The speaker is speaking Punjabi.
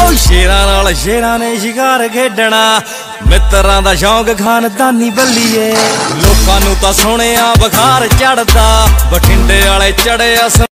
ਸ਼ੇਰਾਂ ਨਾਲ ਸ਼ੇਰਾਂ ਨੇ ਸ਼ਿਕਾਰ ਖੇਡਣਾ, ਮਿੱਤਰਾਂ ਦਾ ਸ਼ੌਂਕ ਖਾਨਦਾਨੀ ਬੱਲੀਏ। ਲੋਕਾਂ ਨੂੰ ਤਾਂ ਸੋਹਣਿਆ ਬੁਖਾਰ ਚੜਦਾ, ਬਠਿੰਡੇ ਵਾਲੇ ਚੜਿਆ